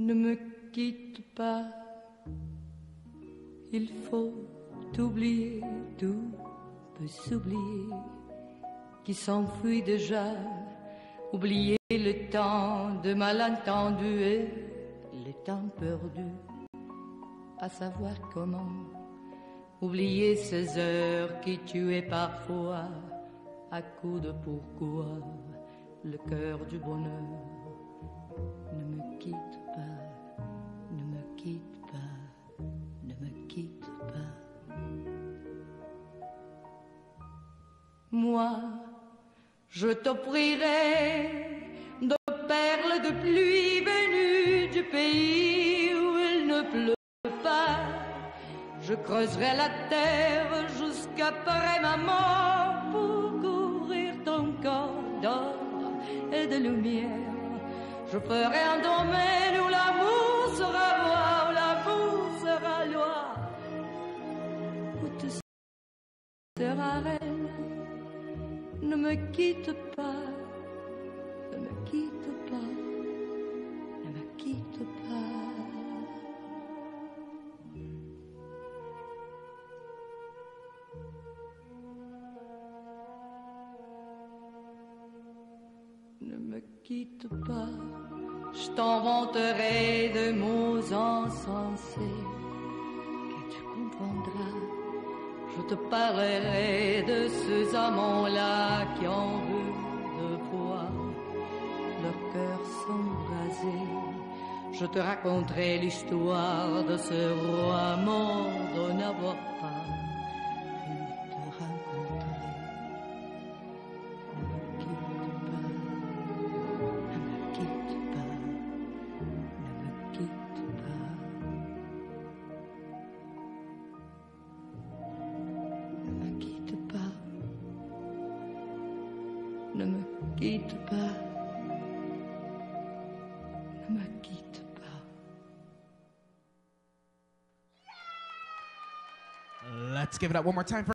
Ne me quitte pas, il faut oublier, tout peut s'oublier, qui s'enfuit déjà, oublier le temps de malentendu et le temps perdu, à savoir comment, oublier ces heures qui tuaient parfois, à coups de pourquoi, le cœur du bonheur. Ne me quitte pas, ne me quitte pas, ne me quitte pas. Moi, je t'offrirai de perles de pluie venues du pays où il ne pleut pas. Je creuserai la terre jusqu'après ma mort pour couvrir ton corps d'or et de lumière. Je ferai un domaine où l'amour sera roi, où l'amour sera loi, où tu seras reine. Ne me quitte pas, ne me quitte pas, ne me quitte pas. Ne me quitte pas. Je t'inventerai de mots insensés que tu comprendras. Je te parlerai de ces amants-là qui ont vu de fois leur cœur s'embraser. Je te raconterai l'histoire de ce roi mort de n'avoir pas pu te rencontrer. Ne me quitte pas, ne me quitte pas. Ne me quitte pas. Ne me quitte pas. Ne me quitte pas. Ne me quitte pas. Let's give it up one more time for